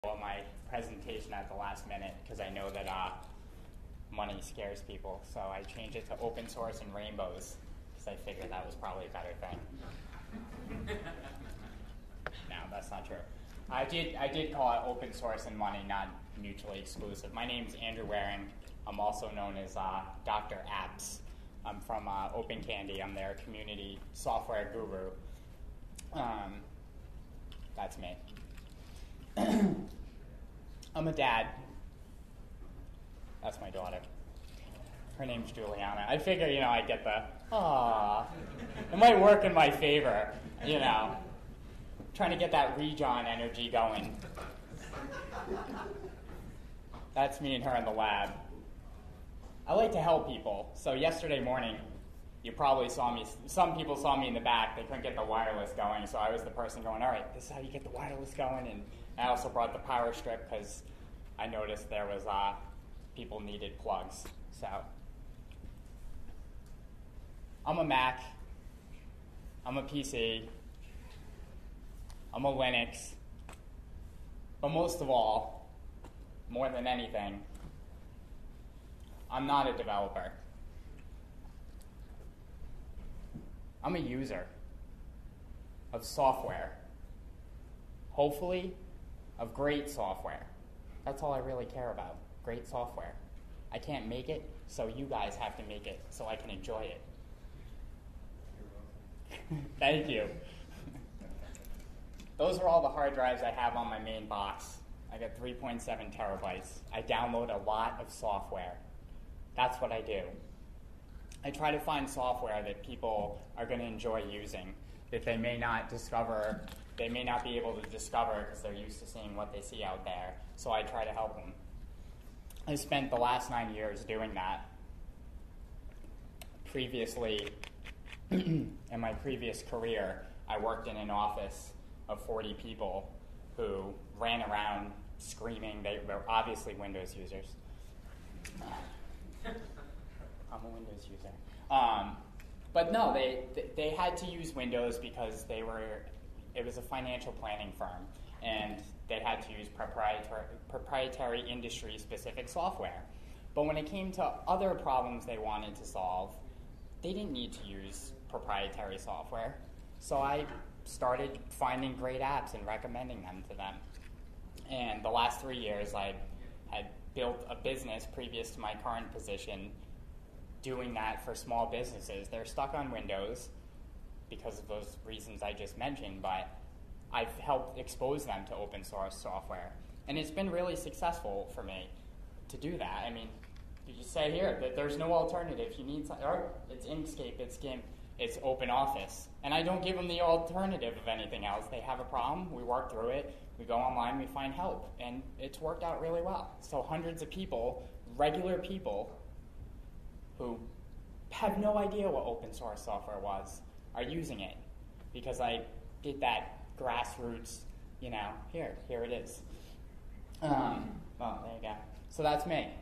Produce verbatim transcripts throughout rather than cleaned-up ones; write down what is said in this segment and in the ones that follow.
my presentation at the last minute because I know that uh, money scares people. So I changed it to open source and rainbows because I figured that was probably a better thing. No, that's not true. I did I did call it open source and money, not mutually exclusive. My name's Andrew Waring. I'm also known as uh, Doctor Apps. I'm from uh, Open Candy. I'm their community software guru. Um, that's me. I'm a dad. That's my daughter. Her name's Juliana. I figure, you know, I get the, aww. It might work in my favor, you know. Trying to get that Rejon energy going. That's me and her in the lab. I like to help people. So yesterday morning, you probably saw me, some people saw me in the back. They couldn't get the wireless going, so I was the person going, all right, this is how you get the wireless going. And I also brought the power strip because I noticed there was uh, people needed plugs. So I'm a Mac. I'm a P C. I'm a Linux. But most of all, more than anything, I'm not a developer. I'm a user of software. Hopefully, of great software. That's all I really care about, great software. I can't make it, so you guys have to make it so I can enjoy it. Thank you. Those are all the hard drives I have on my main box. I got three point seven terabytes. I download a lot of software. That's what I do. I try to find software that people are going to enjoy using, that they may not discover, they may not be able to discover because they're used to seeing what they see out there. So I try to help them. I spent the last nine years doing that. Previously, in my previous career, I worked in an office of forty people who ran around screaming. They were obviously Windows users. I'm a Windows user. Um, but no, they they had to use Windows because they were, it was a financial planning firm, and they had to use proprietary, proprietary industry-specific software. But when it came to other problems they wanted to solve, they didn't need to use proprietary software. So I started finding great apps and recommending them to them. And the last three years, I had built a business previous to my current position doing that for small businesses. They're stuck on Windows because of those reasons I just mentioned, but I've helped expose them to open source software. And it's been really successful for me to do that. I mean, you just say here that there's no alternative. You need something, or it's Inkscape, it's GIMP, it's OpenOffice. And I don't give them the alternative of anything else. They have a problem, we work through it, we go online, we find help. And it's worked out really well. So hundreds of people, regular people, who have no idea what open source software was, are using it because I did that grassroots, you know, here, here it is. Um, well, there you go. So that's me.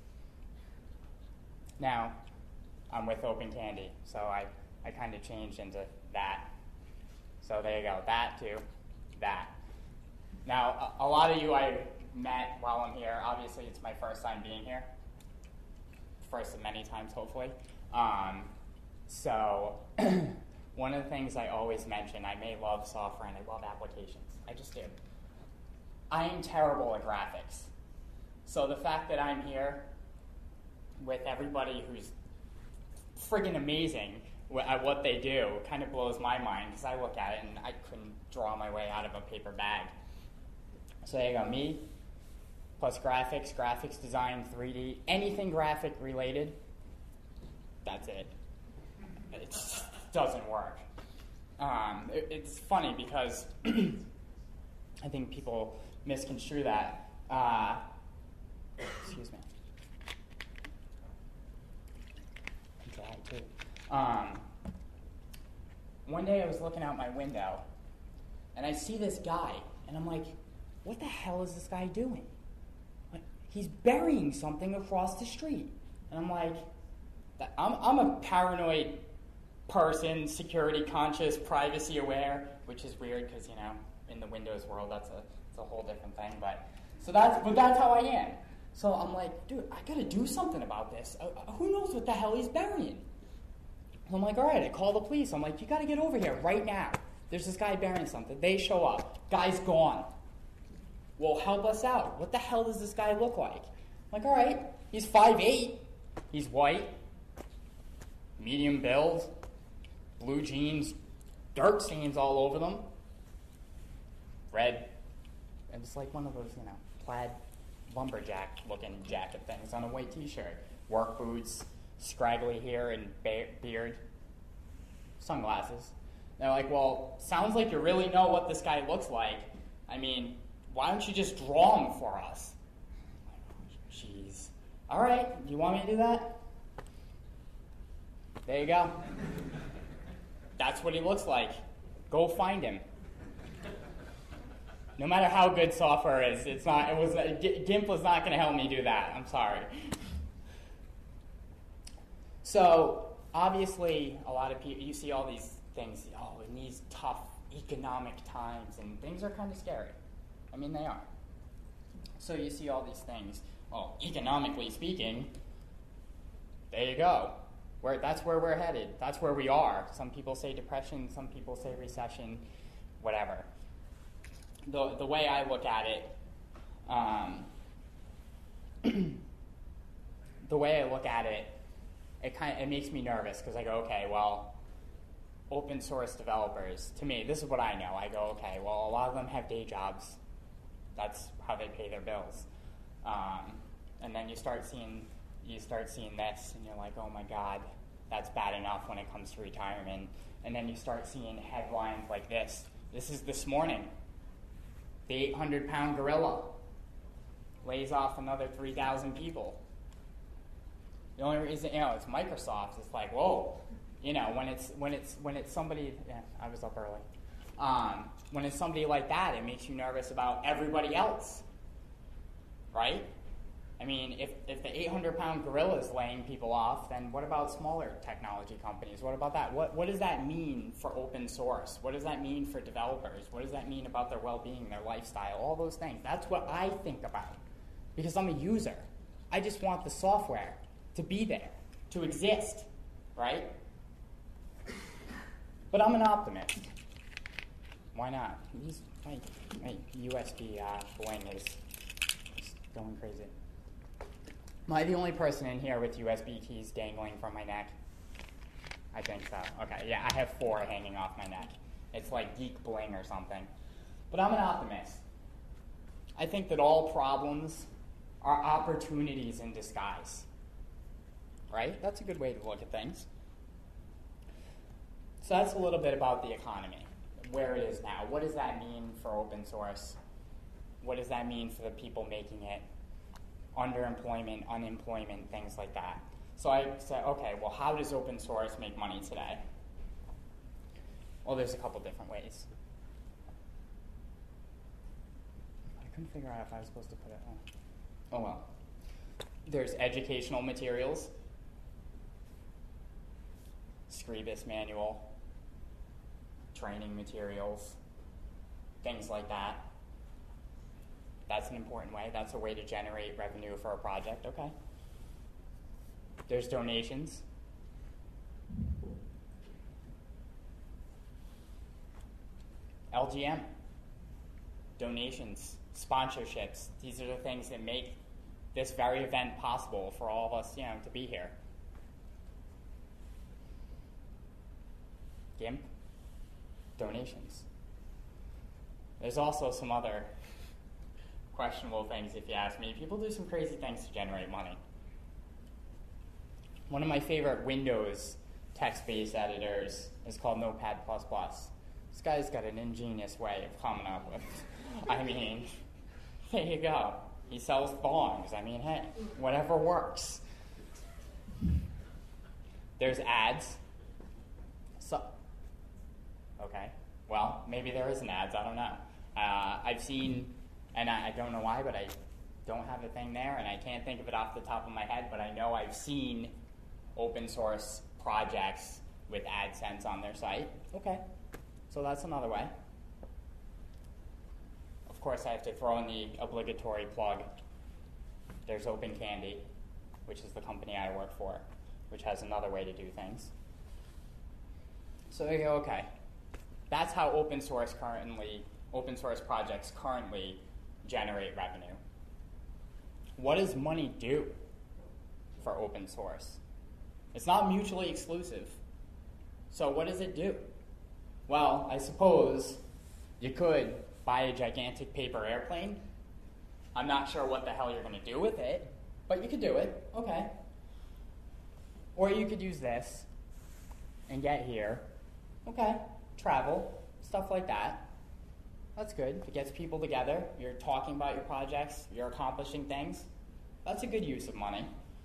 Now, I'm with Open Candy, so I, I kind of changed into that. So there you go, that to that. Now, a, a lot of you I met while I'm here. Obviously, it's my first time being here. First of many times, hopefully. Um, so one of the things I always mention, I may love software and I love applications. I just do. I am terrible at graphics. So the fact that I'm here with everybody who's friggin' amazing at what they do kind of blows my mind because I look at it and I couldn't draw my way out of a paper bag. So there you go, me. Plus graphics, graphics design, three D, anything graphic related, that's it. It just doesn't work. Um, it, it's funny because I think people misconstrue that. Uh, excuse me. I'm dry too. Um, one day I was looking out my window and I see this guy and I'm like, what the hell is this guy doing? He's burying something across the street. And I'm like, I'm, I'm a paranoid person, security conscious, privacy aware, which is weird because, you know, in the Windows world, that's a, it's it's a whole different thing. But so that's but that's how I am. So I'm like, dude, I gotta do something about this. Uh, who knows what the hell he's burying? So I'm like, all right, I call the police. I'm like, you gotta get over here right now. There's this guy burying something. They show up. Guy's gone. Well, help us out. What the hell does this guy look like? I'm like, all right, he's five eight. He's white, medium build, blue jeans, dirt stains all over them, red, and it's like one of those, you know, plaid lumberjack-looking jacket things on a white T-shirt. Work boots, scraggly hair and ba- beard, sunglasses. They're like, well, sounds like you really know what this guy looks like. I mean, why don't you just draw him for us? Jeez. All right, do you want me to do that? There you go. That's what he looks like. Go find him. No matter how good software is, it's not. It was GIMP was not going to help me do that. I'm sorry. So obviously, a lot of people, you see all these things. Oh, in these tough economic times, and things are kind of scary. I mean, they are. So you see all these things. Well, economically speaking, there you go. Where, that's where we're headed. That's where we are. Some people say depression, some people say recession, whatever. The, the way I look at it, um, the way I look at it, it kind of, it makes me nervous because I go, okay, well, open source developers, to me, this is what I know. I go, okay, well, a lot of them have day jobs. That's how they pay their bills. Um, and then you start seeing you start seeing this, and you're like, oh my God, that's bad enough when it comes to retirement. And then you start seeing headlines like this. This is this morning. The eight hundred pound gorilla lays off another three thousand people. The only reason, you know, it's Microsoft. It's like, whoa, you know, when it's when it's when it's somebody. Yeah, I was up early. Um, when it's somebody like that, it makes you nervous about everybody else, right? I mean, if, if the eight hundred pound gorilla is laying people off, then what about smaller technology companies? What about that? What, what does that mean for open source? What does that mean for developers? What does that mean about their well-being, their lifestyle, all those things? That's what I think about because I'm a user. I just want the software to be there, to exist, right? But I'm an optimist. Why not? These, my, my U S B uh, bling is just going crazy. Am I the only person in here with U S B keys dangling from my neck? I think so. Okay, yeah, I have four hanging off my neck. It's like geek bling or something. But I'm an optimist. I think that all problems are opportunities in disguise. Right? That's a good way to look at things. So that's a little bit about the economy, where it is now. What does that mean for open source? What does that mean for the people making it? Underemployment, unemployment, things like that. So I said, okay, well, how does open source make money today? Well, there's a couple different ways. I couldn't figure out if I was supposed to put it on. Oh, well. There's educational materials, Screbus manual, training materials, things like that. That's an important way. That's a way to generate revenue for a project. Okay. There's donations. L G M. Donations, sponsorships. These are the things that make this very event possible for all of us, you know, to be here. GIMP. Donations. There's also some other questionable things, if you ask me. People do some crazy things to generate money. One of my favorite Windows text-based editors is called Notepad plus plus. This guy's got an ingenious way of coming up with, I mean, there you go. He sells thongs. I mean, hey, whatever works. There's ads. So, okay, well, maybe there isn't ads. I don't know. Uh, I've seen, and I, I don't know why, but I don't have a thing there, and I can't think of it off the top of my head, but I know I've seen open source projects with AdSense on their site. Okay, so that's another way. of course, I have to throw in the obligatory plug. There's Open Candy, which is the company I work for, which has another way to do things. So they go, okay, that's how open source currently, open source projects currently generate revenue. What does money do for open source? It's not mutually exclusive. So what does it do? Well, I suppose you could buy a gigantic paper airplane. I'm not sure what the hell you're going to do with it, but you could do it. Okay. Or you could use this and get here. Okay. Travel, stuff like that. That's good. It gets people together. You're talking about your projects. You're accomplishing things. That's a good use of money.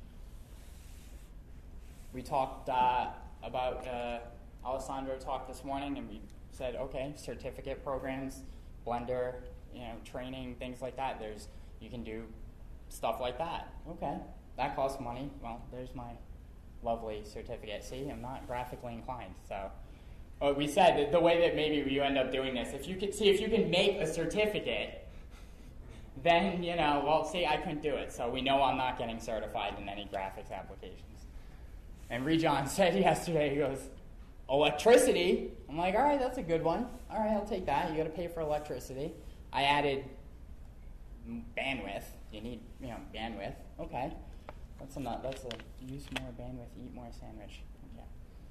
We talked uh, about, uh, Alessandro talked this morning, and we said, okay, certificate programs, Blender, you know, training, things like that. There's, you can do stuff like that. Okay, that costs money. Well, there's my lovely certificate. See, I'm not graphically inclined, so. But we said that the way that maybe you end up doing this, if you can see if you can make a certificate, then, you know, well, see, I couldn't do it, so we know I'm not getting certified in any graphics applications. And Rejon said yesterday, he goes, electricity? I'm like, all right, that's a good one. All right, I'll take that. You got to pay for electricity. I added bandwidth. You need, you know, bandwidth. Okay, that's a not. That's a use more bandwidth, eat more sandwich. Okay.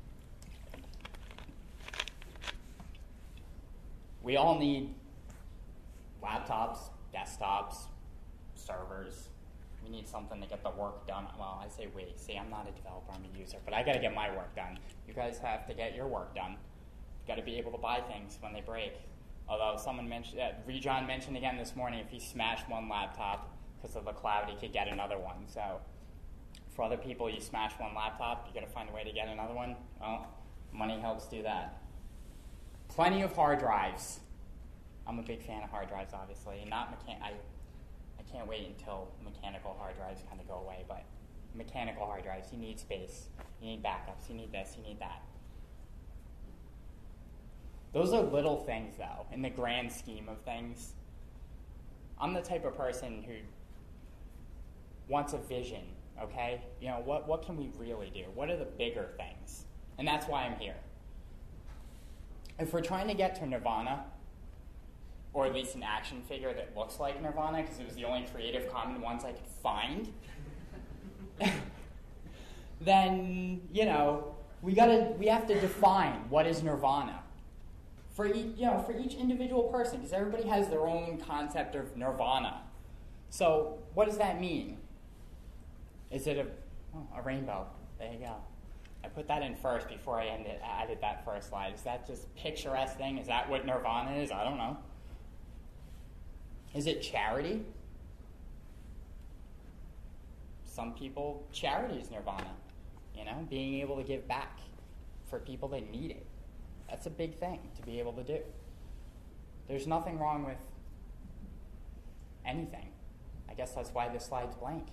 We all need laptops, desktops, servers. We need something to get the work done. Well, I say we. See, I'm not a developer, I'm a user, but I got to get my work done. You guys have to get your work done. You got to be able to buy things when they break. Although someone mentioned, uh, Rejon mentioned again this morning, if he smashed one laptop because of the cloud, he could get another one. So for other people, you smash one laptop, you got to find a way to get another one. Well, money helps do that. Plenty of hard drives. I'm a big fan of hard drives, obviously, and not mechan. I I can't wait until mechanical hard drives kind of go away. But mechanical hard drives, you need space, you need backups, you need this, you need that. Those are little things, though, in the grand scheme of things. I'm the type of person who wants a vision. Okay, you know what? What can we really do? What are the bigger things? And that's why I'm here. If we're trying to get to Nirvana, or at least an action figure that looks like Nirvana, because it was the only Creative Commons ones I could find, then, you know, we gotta we have to define what is Nirvana for each, you know, for each individual person, because everybody has their own concept of Nirvana. So, what does that mean? Is it a oh, a rainbow? There you go. I put that in first before I ended, added that first slide. Is that just picturesque thing? Is that what Nirvana is? I don't know. Is it charity? Some people, charity is Nirvana. You know, being able to give back for people that need it. That's a big thing to be able to do. There's nothing wrong with anything. I guess that's why this slide's blank.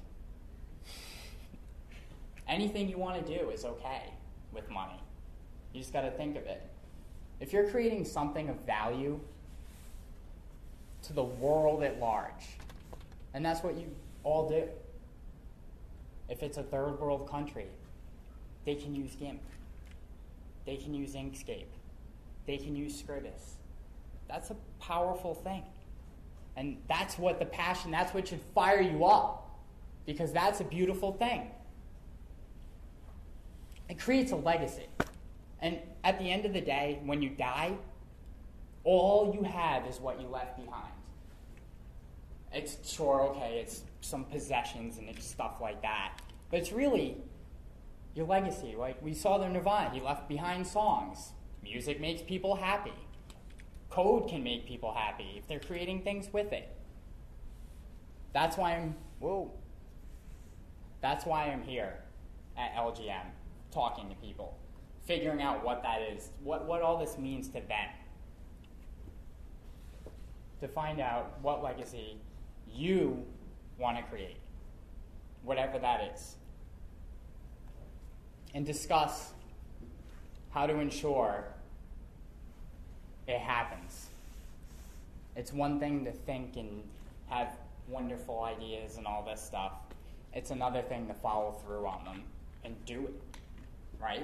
Anything you want to do is okay with money. You just got to think of it. If you're creating something of value to the world at large, and that's what you all do. If it's a third world country, they can use GIMP. They can use Inkscape. They can use Scribus. That's a powerful thing. And that's what the passion, that's what should fire you up, because that's a beautiful thing. It creates a legacy. And at the end of the day, when you die, all you have is what you left behind. It's sure, okay, it's some possessions and it's stuff like that. But it's really your legacy. Like we saw the Nirvana, he left behind songs. Music makes people happy. Code can make people happy if they're creating things with it. That's why I'm, whoa. That's why I'm here at L G M, talking to people, figuring out what that is, what, what all this means to them. To find out what legacy you want to create, whatever that is. And discuss how to ensure it happens. It's one thing to think and have wonderful ideas and all this stuff. It's another thing to follow through on them and do it, right?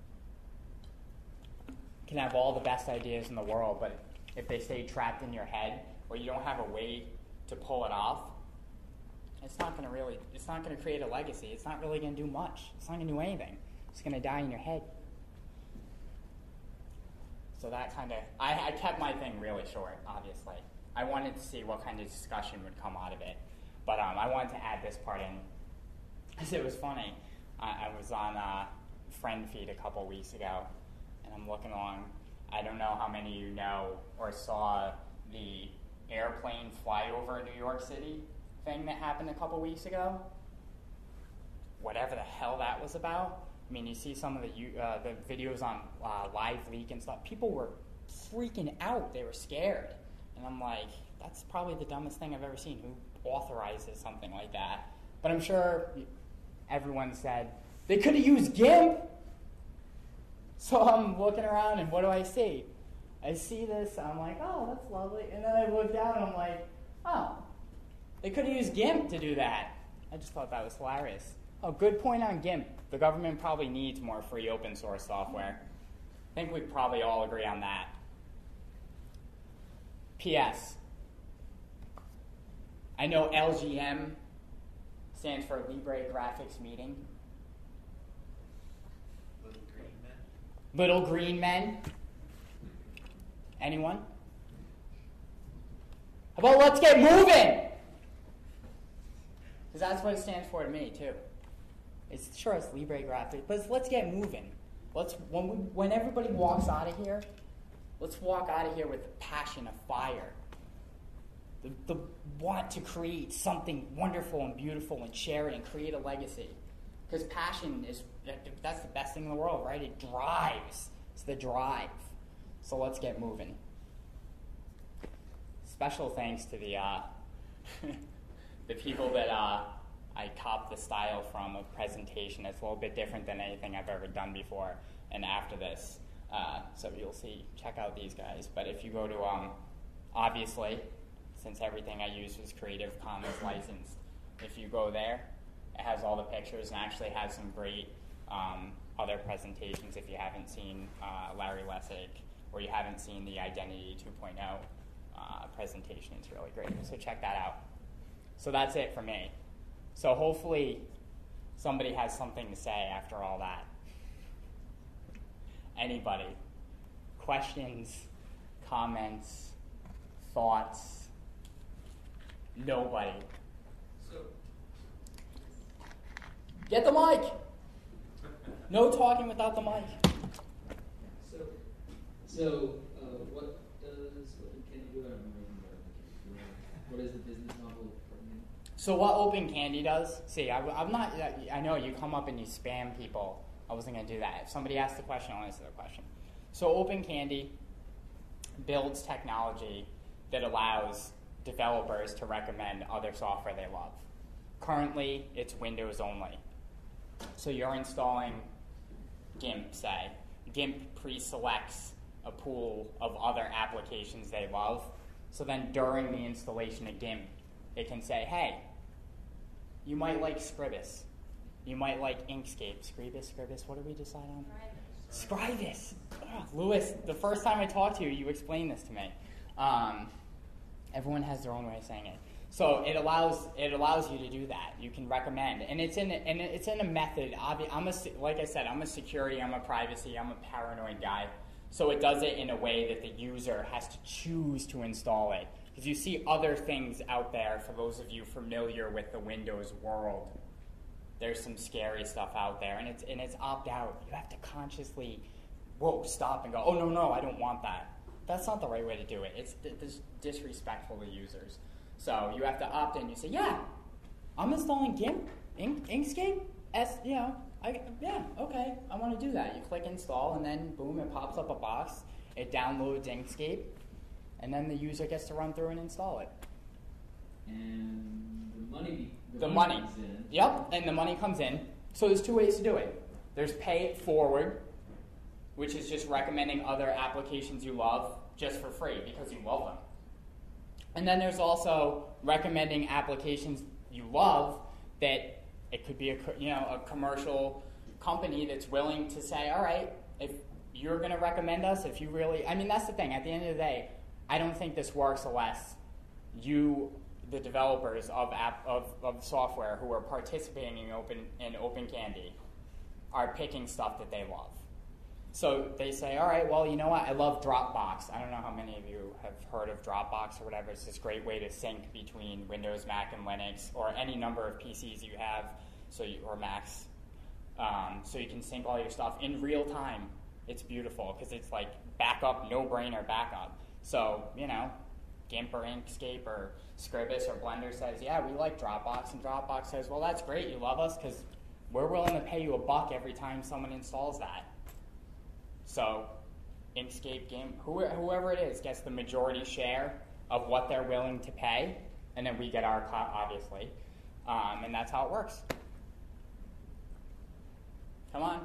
You can have all the best ideas in the world, but if they stay trapped in your head or you don't have a way to pull it off, it's not going to really, it's not going to create a legacy. It's not really going to do much. It's not going to do anything. It's going to die in your head. So that kind of, I, I kept my thing really short, obviously. I wanted to see what kind of discussion would come out of it. But um, I wanted to add this part in, because it was funny. I, I was on a friend feed a couple weeks ago, and I'm looking along. I don't know how many of you know or saw the airplane flyover New York City thing that happened a couple weeks ago. Whatever the hell that was about. I mean, you see some of the uh, the videos on uh, Live Leak and stuff. People were freaking out. They were scared. And I'm like, that's probably the dumbest thing I've ever seen. Who authorizes something like that? But I'm sure everyone said, they could have used GIMP. So I'm looking around, and what do I see? I see this, I'm like, oh, that's lovely. And then I look down, and I'm like, oh, they could have used GIMP to do that. I just thought that was hilarious. Oh, good point on GIMP. The government probably needs more free open source software. I think we probably all agree on that. P S I know L G M stands for Libre Graphics Meeting. Little green men. Little green men. Anyone? How about let's get moving? Because that's what it stands for to me, too. It's sure it's Libre Graphics, but it's let's get moving. Let's when we, when everybody walks out of here, let's walk out of here with the passion of fire. The, the want to create something wonderful and beautiful and share it and create a legacy. Because passion is, that's the best thing in the world, right? It drives. It's the drive. So let's get moving. Special thanks to the uh, the people that uh, I copped the style from of presentation. It's a little bit different than anything I've ever done before and after this. Uh, so you'll see, check out these guys. But if you go to, um, obviously, since everything I use was Creative Commons licensed, if you go there, it has all the pictures and actually has some great um, other presentations if you haven't seen uh, Larry Lessig or you haven't seen the Identity two point oh uh, presentation. It's really great. So check that out. So that's it for me. So hopefully somebody has something to say after all that. Anybody? Questions, comments, thoughts? Nobody. So, Get the mic! No talking without the mic. so, so uh, what does Open Candy do? I don't remember. What is the business model for me? So what Open Candy does, see, I, I'm not, I know you come up and you spam people. I wasn't going to do that. If somebody asks the question, I'll answer the question. So Open Candy builds technology that allows developers to recommend other software they love. Currently, it's Windows only. So you're installing GIMP, say. GIMP pre-selects a pool of other applications they love. So then during the installation of GIMP, it can say, hey, you might like Scribus. You might like Inkscape. Scribus, Scribus, what did we decide on? Scribus. Oh, Lewis, the first time I talked to you, you explained this to me. Um, everyone has their own way of saying it. So it allows it allows you to do that. You can recommend, and it's in a, and it's in a method. I'm a, like I said, I'm a security, I'm a privacy, I'm a paranoid guy. So it does it in a way that the user has to choose to install it. Because you see other things out there. For those of you familiar with the Windows world, there's some scary stuff out there, and it's and it's opt out. You have to consciously, whoa, stop and go, oh no no, I don't want that. That's not the right way to do it. It's, it's disrespectful to users. So you have to opt in. You say, yeah, I'm installing GIMP, Ink, Inkscape, S, you know, I, yeah, okay, I want to do that. You click install, and then boom, it pops up a box. It downloads Inkscape, and then the user gets to run through and install it. And the money, the, The money, money. comes in. Yep, and the money comes in. So there's two ways to do it. There's pay it forward, which is just recommending other applications you love just for free because you love them. And then there's also recommending applications you love that it could be a, you know, a commercial company that's willing to say, all right, if you're going to recommend us, if you really, I mean, that's the thing. At the end of the day, I don't think this works unless you, the developers of app of, of software who are participating in Open in OpenCandy, are picking stuff that they love. So they say, all right, well, you know what? I love Dropbox. I don't know how many of you have heard of Dropbox or whatever. It's this great way to sync between Windows, Mac, and Linux, or any number of P Cs you have, so you, or Macs, um, so you can sync all your stuff in real time. It's beautiful because it's like backup, no-brainer backup. So, you know, GIMP or Inkscape or Scribus or Blender says, yeah, we like Dropbox, and Dropbox says, well, that's great. You love us because we're willing to pay you a buck every time someone installs that. So Inkscape, GIMP, whoever it is gets the majority share of what they're willing to pay, and then we get our cut, obviously. Um, and that's how it works. Come on.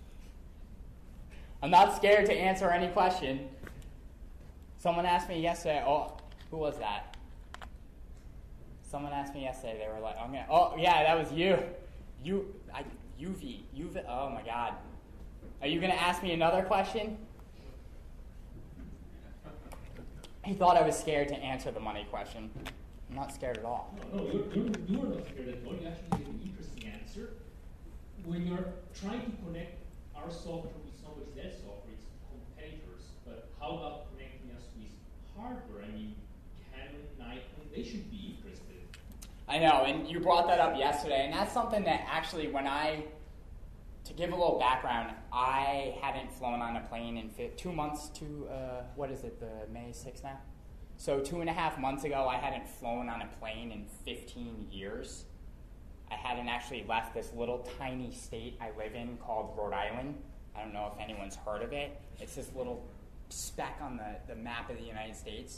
I'm not scared to answer any question. Someone asked me yesterday, oh, who was that? Someone asked me yesterday, they were like, I'm gonna, oh, yeah, that was you. You, I, U V, U V, oh my God. Are you going to ask me another question? He thought I was scared to answer the money question. I'm not scared at all. No, no, you're, you're, you're not scared at all. You actually gave an interesting answer. When you're trying to connect our software with somebody else's software, it's competitors. But how about connecting us with hardware? I mean, Canon, Nikon, they should be interested. I know, and you brought that up yesterday, and that's something that actually when I... To give a little background, I hadn't flown on a plane in fi- two months to, uh, what is it, the May sixth now? So two and a half months ago, I hadn't flown on a plane in fifteen years. I hadn't actually left this little tiny state I live in called Rhode Island. I don't know if anyone's heard of it. It's this little speck on the, the map of the United States.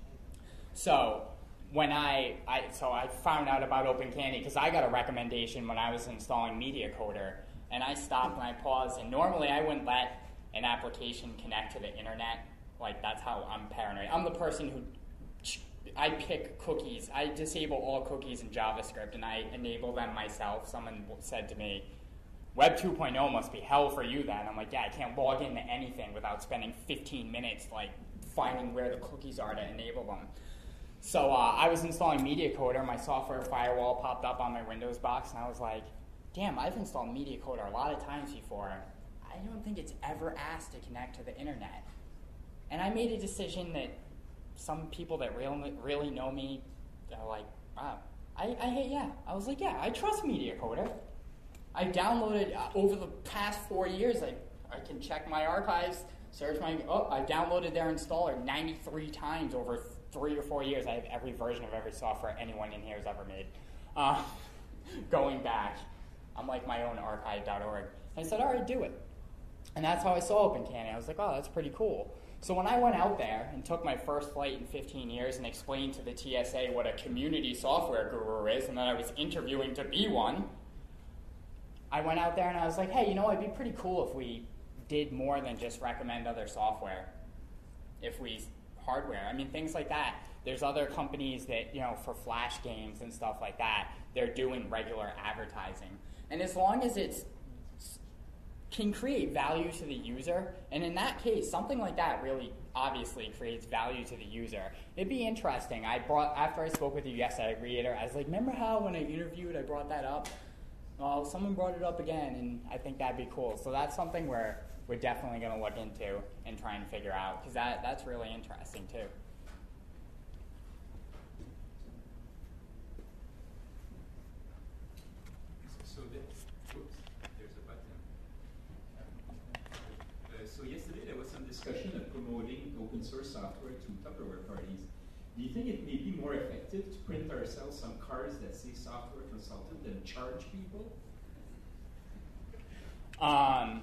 So when I, I so I found out about OpenCandy because I got a recommendation when I was installing MediaCoder. And I stopped and I paused, and normally I wouldn't let an application connect to the internet. Like, that's how I'm paranoid. I'm the person who, I pick cookies. I disable all cookies in JavaScript, and I enable them myself. Someone said to me, Web two point oh must be hell for you then. I'm like, yeah, I can't log into anything without spending fifteen minutes, like, finding where the cookies are to enable them. So uh, I was installing MediaCoder. My software firewall popped up on my Windows box, and I was like, damn, I've installed MediaCoder a lot of times before. I don't think it's ever asked to connect to the internet. And I made a decision that some people that really, really know me are like, wow, I, I hate, yeah. I was like, yeah, I trust MediaCoder. I downloaded, uh, over the past four years, I, I can check my archives, search my, oh, I downloaded their installer ninety-three times over th- three or four years. I have every version of every software anyone in here has ever made. Uh, going back. I'm like my own archive dot org. And I said, all right, do it. And that's how I saw OpenCandy. I was like, oh, that's pretty cool. So when I went out there and took my first flight in fifteen years and explained to the T S A what a community software guru is and that I was interviewing to be one, I went out there and I was like, hey, you know, it'd be pretty cool if we did more than just recommend other software. If we, hardware, I mean, things like that. There's other companies that, you know, for Flash games and stuff like that, they're doing regular advertising. And as long as it can create value to the user, and in that case, something like that really obviously creates value to the user. It'd be interesting. I brought after I spoke with you yesterday, I reiterated, I was like, remember how when I interviewed, I brought that up? Well, someone brought it up again, and I think that'd be cool. So that's something where we're definitely going to look into and try and figure out, because that, that's really interesting too. So, the, oops, there's a button. Uh, so yesterday there was some discussion of promoting open source software to Tupperware parties. Do you think it may be more effective to print ourselves some cards that say software consultant than charge people? Um,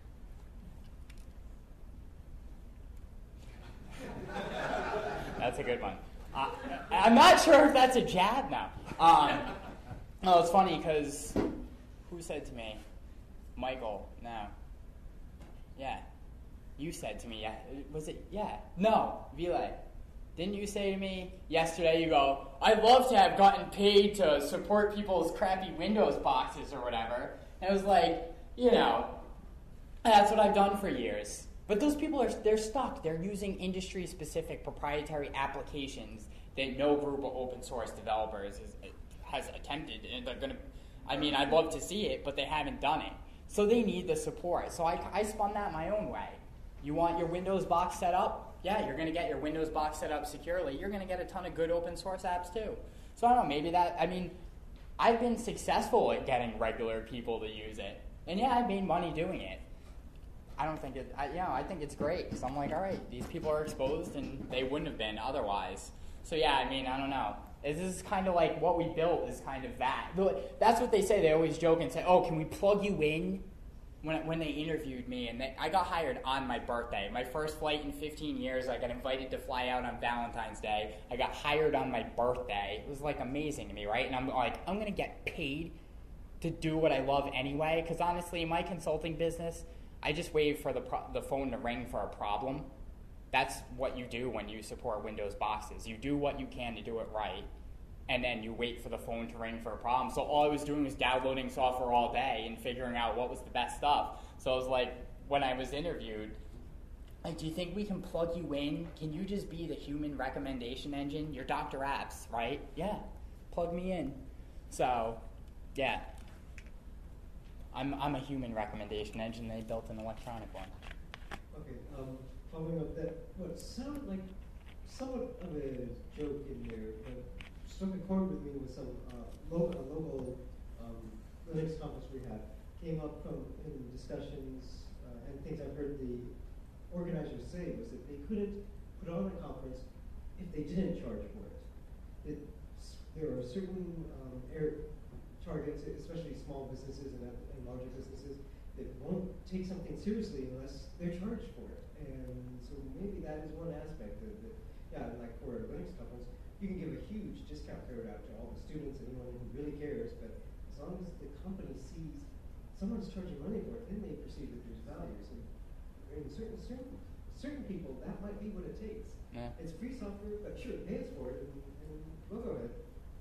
that's a good one. Uh, I'm not sure if that's a jab now. Um, no, it's funny because who said to me, Michael, no. Yeah. You said to me, yeah. Was it? Yeah. No, Vile. didn't you say to me yesterday, you go, I'd love to have gotten paid to support people's crappy Windows boxes or whatever. And I was like, you know, that's what I've done for years. But those people are, they're stuck. They're using industry-specific proprietary applications that no group of open source developers is, has attempted. And they're going to, I mean, I'd love to see it, but they haven't done it. So they need the support. So I, I spun that my own way. You want your Windows box set up? Yeah, you're going to get your Windows box set up securely. You're going to get a ton of good open source apps too. So I don't know, maybe that, I mean, I've been successful at getting regular people to use it. And yeah, I've made money doing it. I don't think it, I, you know, I think it's great. Because I'm like, all right, these people are exposed and they wouldn't have been otherwise. So yeah, I mean, I don't know. This is kind of like what we built is kind of that. That's what they say. They always joke and say, oh, can we plug you in? When, when they interviewed me, and they, I got hired on my birthday. My first flight in fifteen years, I got invited to fly out on Valentine's Day. I got hired on my birthday. It was like amazing to me, right? And I'm like, I'm going to get paid to do what I love anyway, because honestly, in my consulting business, I just wait for the, pro- the phone to ring for a problem. That's what you do when you support Windows boxes. You do what you can to do it right, and then you wait for the phone to ring for a problem. So all I was doing was downloading software all day and figuring out what was the best stuff. So I was like, when I was interviewed, like, do you think we can plug you in? Can you just be the human recommendation engine? You're Doctor Apps, right? Yeah, plug me in. So, yeah. I'm I'm a human recommendation engine. They built an electronic one. Okay, um, following up that, what sounded like somewhat of a joke in there, but struck a chord with me with some uh, local, a local um, Linux conference we had. Came up from in discussions uh, and things I've heard the organizers say was that they couldn't put on a conference if they didn't charge for it. That s- there are certain um, air targets, especially small businesses and, uh, and larger businesses, that won't take something seriously unless they're charged for it. And so maybe that is one aspect of it. Yeah, like for a Linux conference, you can give a huge discount code out to all the students, anyone who really cares, but as long as the company sees someone's charging money for it, then they perceive that there's value. So in certain certain certain people, that might be what it takes. Yeah. It's free software, but sure, pay us for it, and, and we'll go ahead.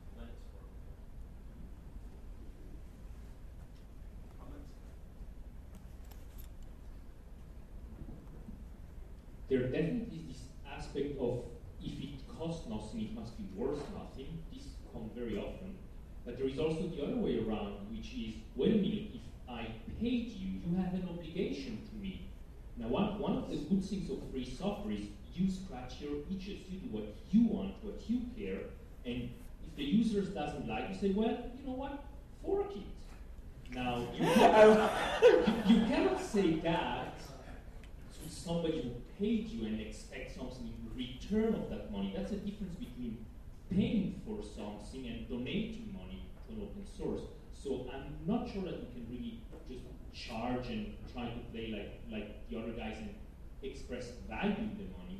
There definitely is this aspect of if it costs nothing, it must be worth nothing. This comes very often. But there is also the other way around, which is, wait a minute, if I paid you, you have an obligation to me. Now, one, one of the good things of free software is you scratch your itches. You do what you want, what you care, and if the user doesn't like, you say, well, you know what, fork it. Now, you cannot, you, you cannot say that to somebody who paid you and expect something in return of that money. That's the difference between paying for something and donating money to an open source. So I'm not sure that you can really just charge and try to play like, like the other guys and express value in the money.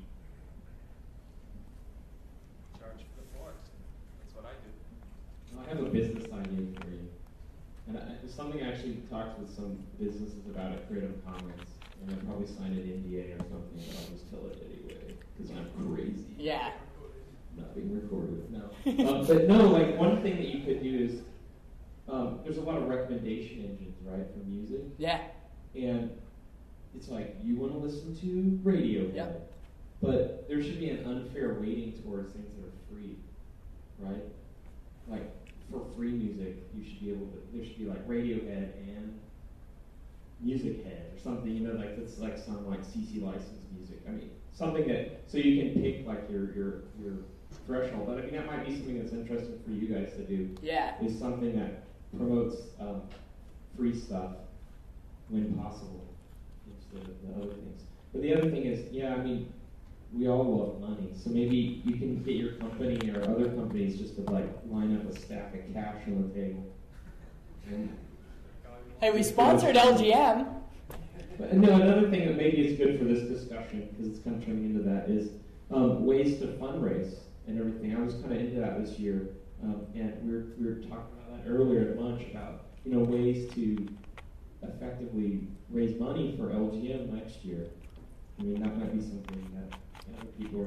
Charge for the forks. That's what I do. I have a business idea for you. And I, it's something I actually talked with some businesses about at Creative Commons. And I'll probably sign an N D A or something, but I'll just tell it anyway, because I'm crazy. Yeah. Not being recorded, no. um, but no, like one thing that you could do is, um, there's a lot of recommendation engines, right, for music. Yeah. And it's like, you want to listen to Radiohead. Yep. But there should be an unfair weighting towards things that are free, right? Like, for free music, you should be able to, there should be like Radiohead and Music Head or something, you know, like that's like some like C C licensed music. I mean, something that, so you can pick like your, your, your threshold. But I mean, that might be something that's interesting for you guys to do. Yeah. Is something that promotes um, free stuff when possible. Instead of the other things. But the other thing is, yeah, I mean, we all love money. So maybe you can get your company or other companies just to like line up a stack of cash on the table. And Hey, we sponsored L G M. But, no, another thing that maybe is good for this discussion, because it's kind of turning into that, is um, ways to fundraise and everything. I was kind of into that this year, um, and we were, we were talking about that earlier at lunch about, you know, ways to effectively raise money for L G M next year. I mean, that might be something that you know, people are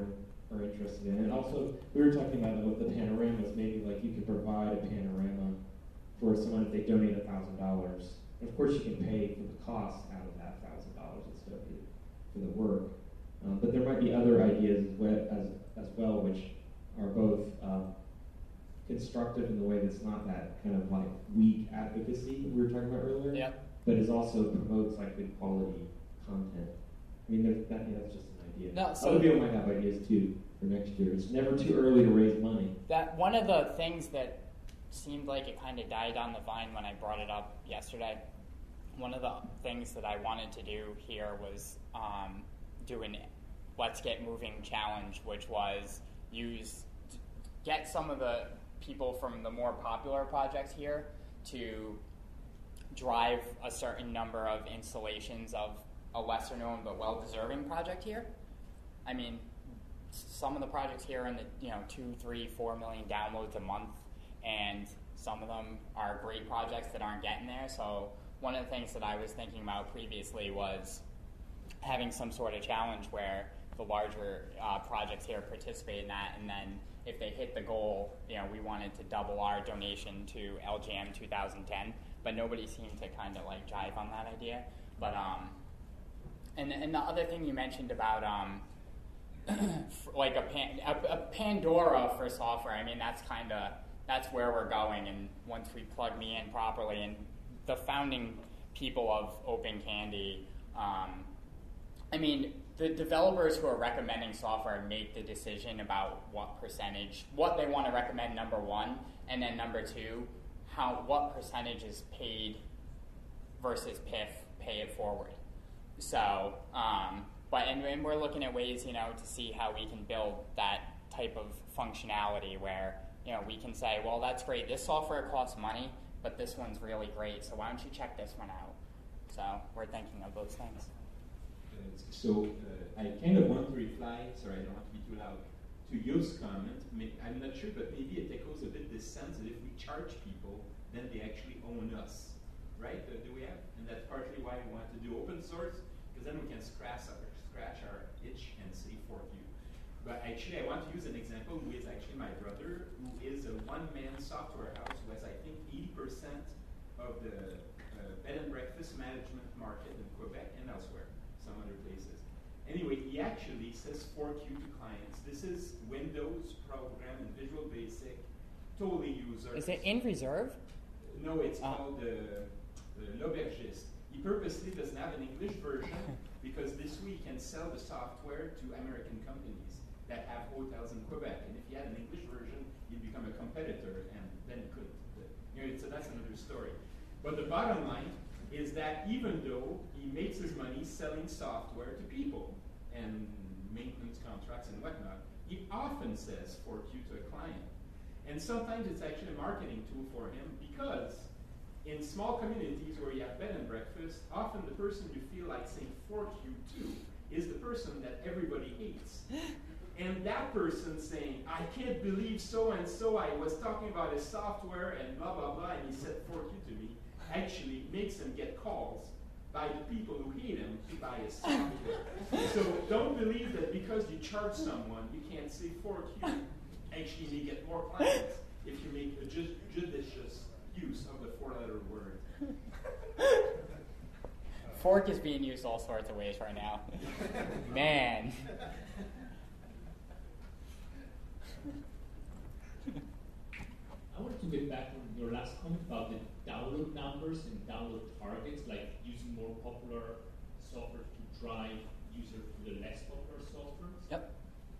are interested in. And also, we were talking about with the panoramas, maybe like you could provide a panorama for someone if they donate a thousand dollars. Of course, you can pay for the cost out of that thousand dollars and stuff for the work. Um, but there might be other ideas as well, as, as well which are both um, constructive in the way that's not that kind of like weak advocacy that we were talking about earlier, Yep. but is also promotes like good quality content. I mean, there's, that, yeah, that's just an idea. No, so- Other people might have ideas too for next year. It's never too early to raise money. That one of the things that seemed like it kind of died on the vine when I brought it up yesterday. One of the things that I wanted to do here was um, do an Let's Get Moving challenge, which was use get some of the people from the more popular projects here to drive a certain number of installations of a lesser known but well-deserving project here. I mean, some of the projects here are in the you know two, three, four million downloads a month, and some of them are great projects that aren't getting there. So one of the things that I was thinking about previously was having some sort of challenge where the larger uh, projects here participate in that, and then if they hit the goal, you know, we wanted to double our donation to L J M twenty ten, but nobody seemed to kind of like jive on that idea. But um, and and the other thing you mentioned about um, like a, pan, a a Pandora for software. I mean, that's kind of that's where we're going. And once we plug me in properly, and the founding people of Open Candy, um, I mean. The developers who are recommending software make the decision about what percentage, what they want to recommend, number one, and then number two, how what percentage is paid versus P I F, pay it forward. So, um, but and, and we're looking at ways, you know, to see how we can build that type of functionality where, you know, we can say, well, that's great. This software costs money, but this one's really great. So why don't you check this one out? So we're thinking of those things. So uh, I kind of want to reply, sorry, I don't want to be too loud, to Yo's comment. May, I'm not sure, but maybe it echoes a bit this sense that if we charge people, then they actually own us, right? Uh, do we have? And that's partly why we want to do open source, because then we can scratch our, scratch our itch and say fork you. But actually, I want to use an example who is actually my brother, who is a one-man software house who has, I think, eighty percent of the uh, bed and breakfast management market in Quebec and elsewhere. Some other places. Anyway, he actually says fork you to clients. This is Windows program and Visual Basic, totally user. Is it in reserve? No, it's Ah. called the uh, L'Aubergiste. He purposely doesn't have an English version because this way he can sell the software to American companies that have hotels in Quebec. And if he had an English version, he'd become a competitor, and then he couldn't. You know, so that's another story. But the bottom line is that even though he makes his money selling software to people and maintenance contracts and whatnot, he often says fork you to a client. And sometimes it's actually a marketing tool for him because in small communities where you have bed and breakfast, often the person you feel like saying fork you to is the person that everybody hates. And that person saying, I can't believe so-and-so, I was talking about his software and blah, blah, blah, and he said fork you to me, actually makes him get calls by the people who hate him to buy his software. So don't believe that because you charge someone, you can't say fork you. Actually, you may get more clients if you make a ju- judicious use of the four-letter word. Fork is being used all sorts of ways right now. Man. I wanted to get back on your last comment about the download numbers and download targets, like using more popular software to drive users to the less popular software. Yep.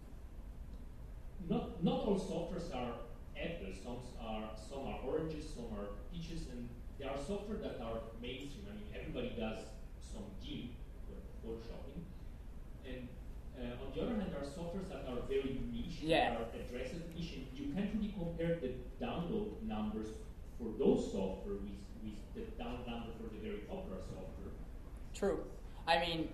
Not not all softwares are apples. Some are some are oranges, some are peaches, and there are software that are mainstream. I mean, everybody does some GIMP, photoshopping, and uh, on the other hand, there are softwares that are very niche, Yeah. that are addressed niche, and you can't really compare the download numbers for those software with, with the download number for the very popular software. True. I mean,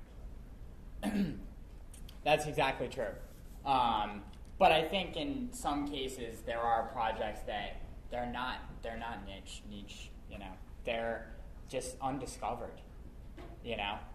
that's exactly true. Um, but I think in some cases there are projects that they're not they're not niche niche. You know, they're just undiscovered. You know,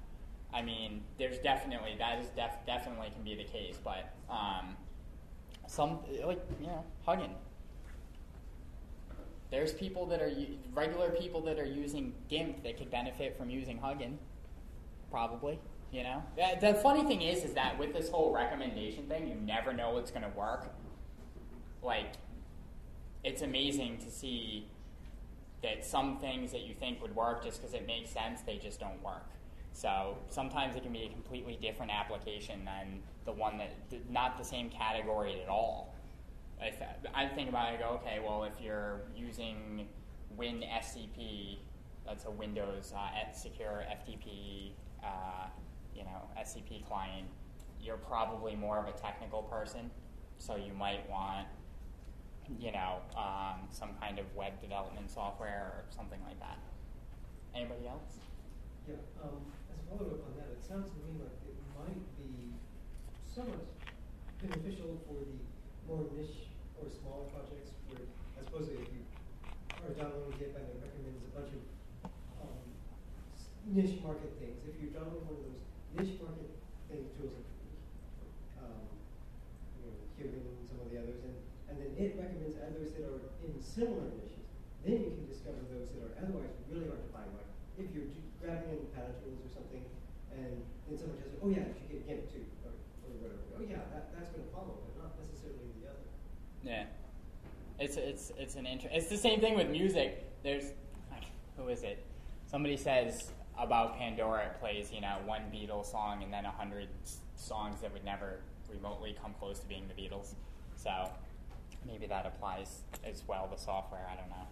I mean, there's definitely that is def- definitely can be the case, but um, some like you know Huggin. There's people that are u- regular people that are using GIMP that could benefit from using Huggin. Probably, you know. The, the funny thing is, is that with this whole recommendation thing, you never know what's going to work. Like, it's amazing to see that some things that you think would work just because it makes sense, they just don't work. So sometimes it can be a completely different application than the one that, not the same category at all. If I think about it, I go, okay, well, if you're using WinSCP, that's a Windows uh, secure F T P, uh, you know, S C P client, you're probably more of a technical person, so you might want, you know, um, some kind of web development software or something like that. Anybody else? Yeah, um, as a follow-up on that, it sounds to me like it might be somewhat beneficial for the more niche or smaller projects where, I suppose if you are downloading GIMP and it recommends a bunch of um, s- niche market things, if you download one of those niche market thing tools, like um, you know, Human and some of the others, and, and then it recommends others that are in similar niches, then you can discover those that are otherwise really hard to find. Like if you're do- grabbing in Pattern Tools or something, and then someone tells you, oh yeah, you should get GIMP too, or, or whatever. Oh yeah, that, that's going to follow, but not necessarily the other. Yeah, it's it's it's an inter- It's the same thing with music. There's who is it? Somebody says about Pandora, it plays you know one Beatles song and then a hundred s- songs that would never remotely come close to being the Beatles. So maybe that applies as well to software. I don't know.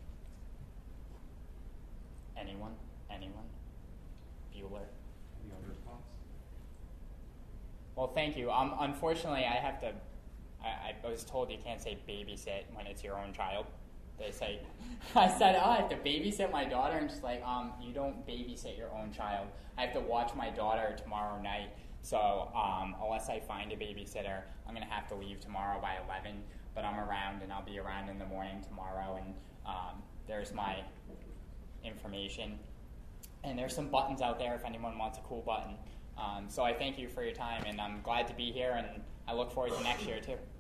Anyone? Anyone? Bueller. Any other thoughts? Well, thank you. Um, unfortunately, I have to. I, I was told you can't say babysit when it's your own child. They say, I said, oh, I have to babysit my daughter, and she's like, um, you don't babysit your own child. I have to watch my daughter tomorrow night. So um, unless I find a babysitter, I'm going to have to leave tomorrow by eleven. But I'm around, and I'll be around in the morning tomorrow. And um, there's my information. And there's some buttons out there if anyone wants a cool button. Um, so I thank you for your time, and I'm glad to be here, and I look forward to next year, too.